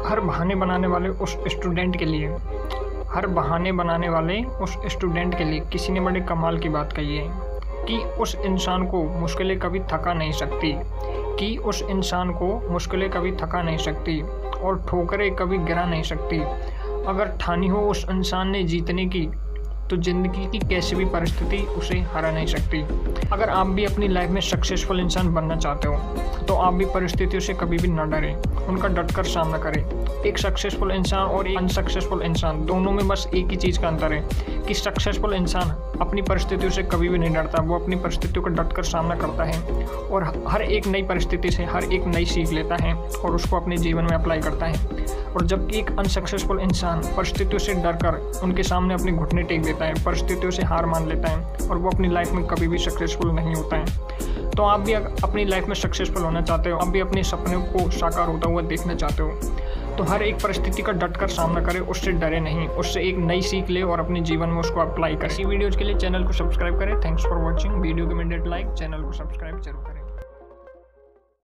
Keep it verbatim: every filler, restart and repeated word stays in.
हर बहाने बनाने वाले उस स्टूडेंट के लिए हर बहाने बनाने वाले उस स्टूडेंट के लिए किसी ने बड़े कमाल की बात कही है कि उस इंसान को मुश्किलें कभी थका नहीं सकती कि उस इंसान को मुश्किलें कभी थका नहीं सकती और ठोकरें कभी गिरा नहीं सकती। अगर ठानी हो उस इंसान ने जीतने की तो ज़िंदगी की कैसी भी परिस्थिति उसे हरा नहीं सकती। अगर आप भी अपनी लाइफ में सक्सेसफुल इंसान बनना चाहते हो तो आप भी परिस्थितियों से कभी भी न डरें, उनका डटकर सामना करें। एक सक्सेसफुल इंसान और एक अनसक्सेसफुल इंसान दोनों में बस एक ही चीज़ का अंतर है कि सक्सेसफुल इंसान अपनी परिस्थितियों से कभी भी नहीं डरता, वो अपनी परिस्थितियों का डटकर सामना करता है और हर एक नई परिस्थिति से हर एक नई सीख लेता है और उसको अपने जीवन में अप्लाई करता है। और जबकि एक अनसक्सेसफुल इंसान परिस्थितियों से डरकर उनके सामने अपने घुटने टेक देता है, परिस्थितियों से हार मान लेता है और वो अपनी लाइफ में कभी भी सक्सेसफुल नहीं होता है। तो आप भी अपनी लाइफ में सक्सेसफुल होना चाहते हो, आप भी अपने सपनों को साकार होता हुआ देखना चाहते हो तो हर एक परिस्थिति का डटकर सामना करें, उससे डरे नहीं, उससे एक नई सीख ले और अपने जीवन में उसको अप्लाई करें। इसी वीडियोज़ के लिए चैनल को सब्सक्राइब करें। Thanks for watching. वीडियो को इमीडिएट लाइक, चैनल को सब्सक्राइब जरूर करें।